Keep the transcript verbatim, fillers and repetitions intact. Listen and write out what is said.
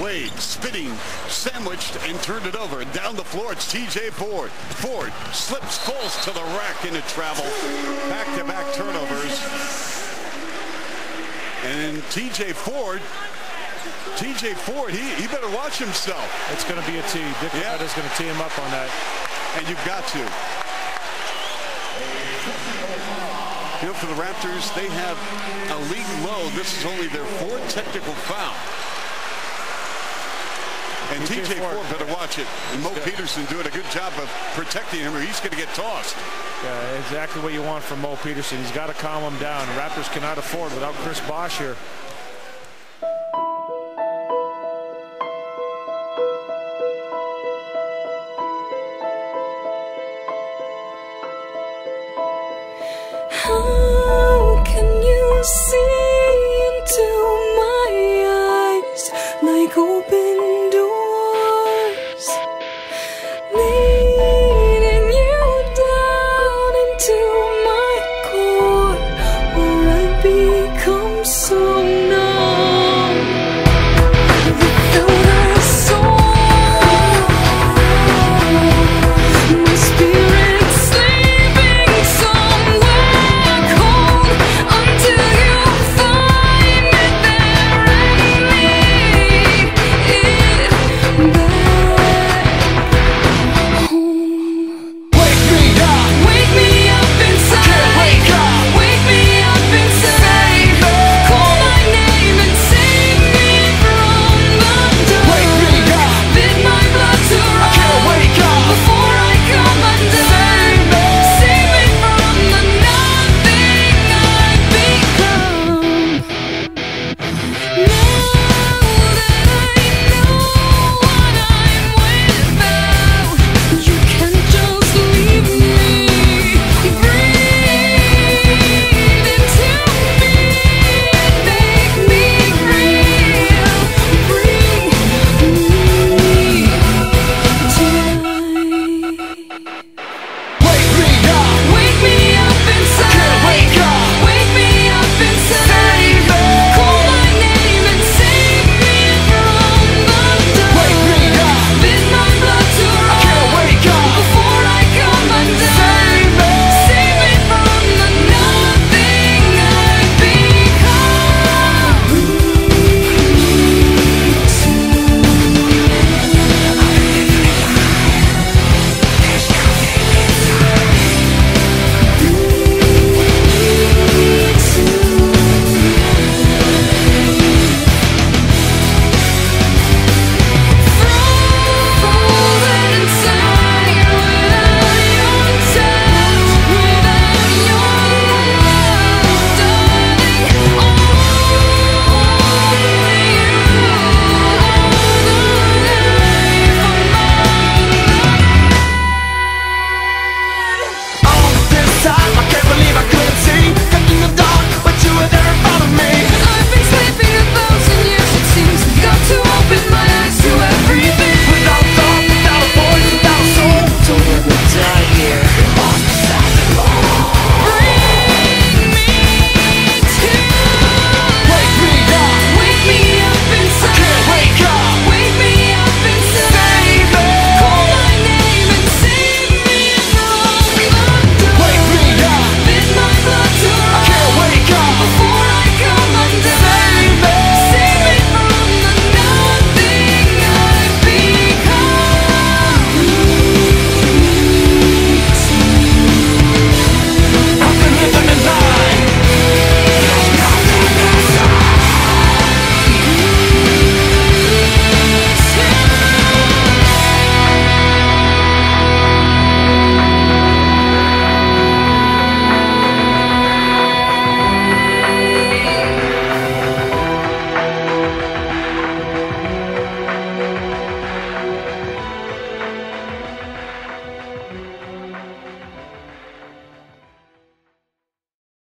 Wade spinning, sandwiched, and turned it over. And down the floor, it's T J Ford. Ford slips, falls to the rack into travel. Back-to-back turnovers. And T J Ford, T J Ford, he, he better watch himself. It's going to be a tee. Dick yeah. is going to tee him up on that. And you've got to. You know, for the Raptors, they have a league low. This is only their fourth technical foul. And T J Ford better watch it. And Mo Peterson doing a good job of protecting him, or he's going to get tossed. Yeah, exactly what you want from Mo Peterson. He's got to calm him down. Raptors cannot afford without Chris Bosh here.